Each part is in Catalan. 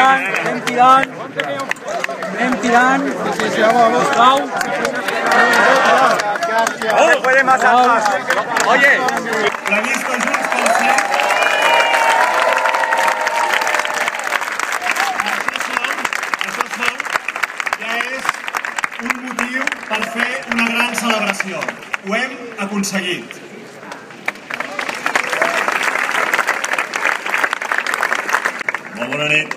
tirant. Sisplau. No puede más atrás. Oye. Previst Junts pel Sí. Això sol ja és un motiu per fer una gran celebració. Ho hem aconseguit. Molt bona nit.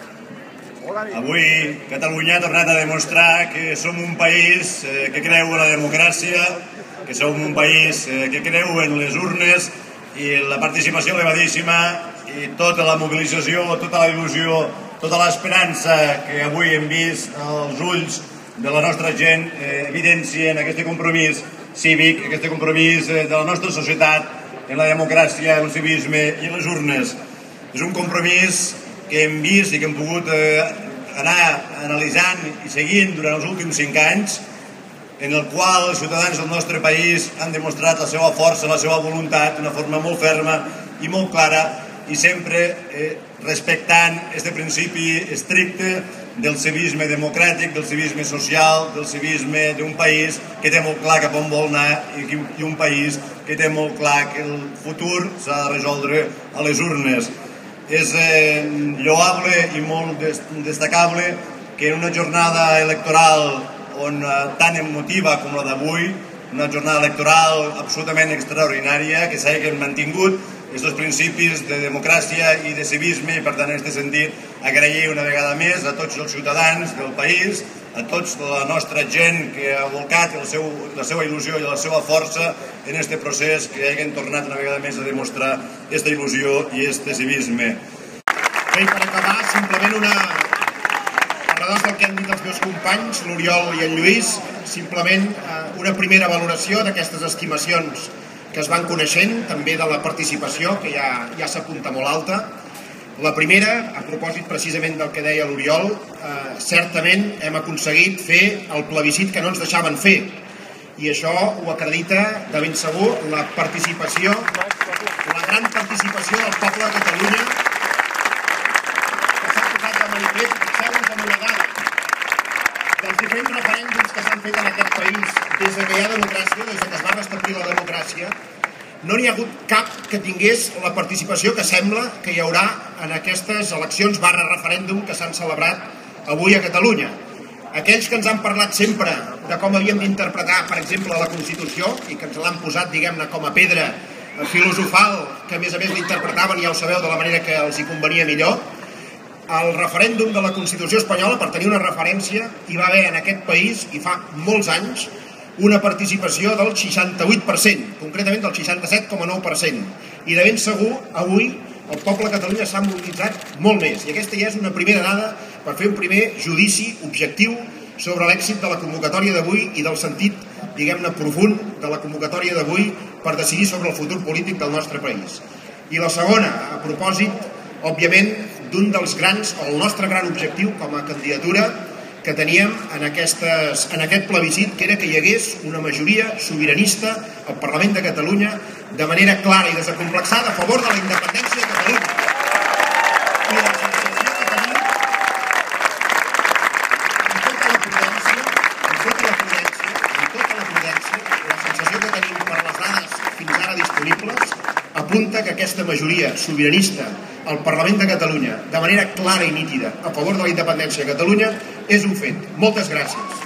Avui Catalunya ha tornat a demostrar que som un país que creu en la democràcia, que som un país que creu en les urnes i la participació elevadíssima i tota la mobilització, tota la il·lusió, tota l'esperança que avui hem vist als ulls de la nostra gent evidencien aquest compromís cívic, aquest compromís de la nostra societat en la democràcia, el civisme i les urnes. És un compromís que hem vist i que hem pogut anar analitzant i seguint durant els últims 5 anys, en el qual els ciutadans del nostre país han demostrat la seva força, la seva voluntat d'una forma molt ferma i molt clara i sempre respectant aquest principi estricte del civisme democràtic, del civisme social, del civisme d'un país que té molt clar cap on vol anar i un país que té molt clar que el futur s'ha de resoldre a les urnes. És lloable i molt destacable que en una jornada electoral tan emotiva com la d'avui, una jornada electoral absolutament extraordinària, que s'hagin mantingut aquests principis de democràcia i de civisme i, per tant, en aquest sentit, agrair una vegada més a tots els ciutadans del país, a tota la nostra gent que ha volcat la seva il·lusió i la seva força en aquest procés, que hagin tornat una vegada més a demostrar aquesta il·lusió i aquest civisme. Bé, i per acabar, simplement a redós del que han dit els meus companys, l'Oriol i el Lluís, simplement una primera valoració d'aquestes estimacions que es van coneixent, també de la participació, que ja s'apunta molt alta. La primera, a propòsit precisament del que deia l'Oriol, certament hem aconseguit fer el plebiscit que no ens deixaven fer. I això ho acredita de ben segur la participació, la gran participació del poble de Catalunya, que s'ha posat de manifest, segons amb una dada, dels diferents referèndums que s'han fet en aquest país des que hi ha democràcia, des que es va restablir la democràcia, no n'hi ha hagut cap que tingués la participació que sembla que hi haurà en aquestes eleccions /referèndum que s'han celebrat avui a Catalunya. Aquells que ens han parlat sempre de com havíem d'interpretar, per exemple, la Constitució, i que ens l'han posat, diguem-ne, com a pedra filosofal, que a més l'interpretaven, ja ho sabeu, de la manera que els hi convenia millor, el referèndum de la Constitució espanyola, per tenir una referència, hi va haver en aquest país, i fa molts anys, una participació del 68%, concretament del 67,9%. I de ben segur, avui, el poble de Catalunya s'ha mobilitzat molt més. I aquesta ja és una primera dada per fer un primer judici objectiu sobre l'èxit de la convocatòria d'avui i del sentit, diguem-ne, profund de la convocatòria d'avui per decidir sobre el futur polític del nostre país. I la segona, a propòsit, òbviament, d'un dels grans, o el nostre gran objectiu com a candidatura que teníem en aquest plebiscit, que era que hi hagués una majoria sobiranista al Parlament de Catalunya de manera clara i desacomplexada a favor de la independència de Catalunya. I la sensació que tenim, amb tota la prudència, la sensació que tenim per les dades fins ara disponibles, apunta que aquesta majoria sobiranista al Parlament de Catalunya, de manera clara i nítida, a favor de la independència de Catalunya, és un fet. Moltes gràcies.